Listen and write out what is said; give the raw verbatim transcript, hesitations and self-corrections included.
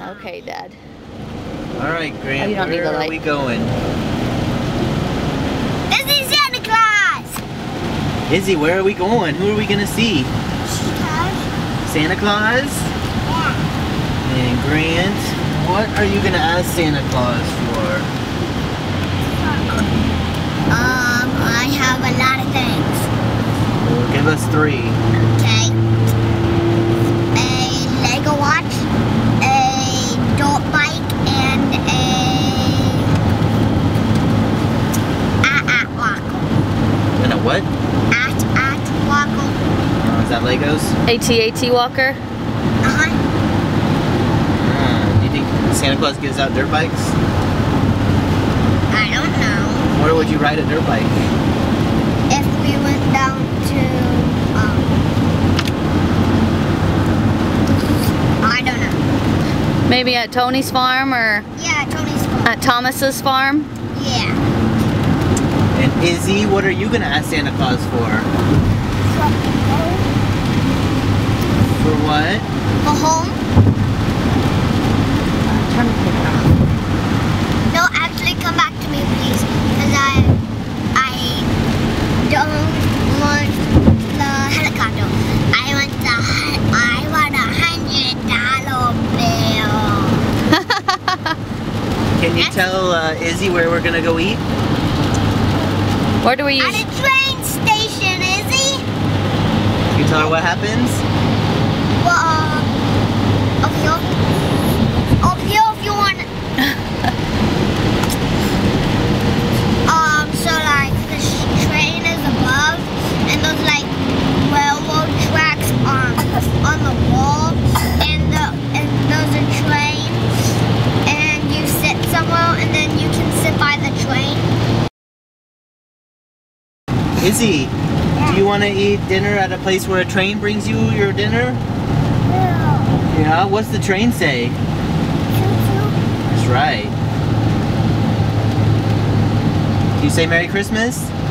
Okay, Dad. All right, Grant, Oh, you don't need where the are light. we going? This is Santa Claus! Izzy, where are we going? Who are we gonna see? Claus? Santa Claus? Yeah. And Grant, what are you gonna ask Santa Claus for? Um, I have a lot of things. Well, give us three. Okay. A Lego watch, a dirt bike, and a at wackle. And a what? At at wackle. Oh, is that Legos? A T A T walker? Uh-huh. Uh, do you think Santa Claus gives out dirt bikes? I don't know. Where would you ride a dirt bike? If we went down to, um, I don't know. Maybe at Tony's farm or Yeah, Tony's phone. at Thomas's farm? Yeah. And Izzy, what are you gonna ask Santa Claus for? For what? Go home? Turn the camera off. No, actually come back to me, please. Because I, I don't want the helicopter. I want the, hu- I want a hundred dollar bill. Can you tell uh, Izzy where we're gonna go eat? Where do we At use? a train station, Izzy? Can you tell her what happens? Well, uh, up here. Up here if you want. um, so like the sh- train is above, and there's like railroad tracks on on the wall, and the and there's a train, and you sit somewhere, and then you can sit by the train. Izzy, do you want to eat dinner at a place where a train brings you your dinner? Yeah, what's the train say? That's right. Do you say Merry Christmas?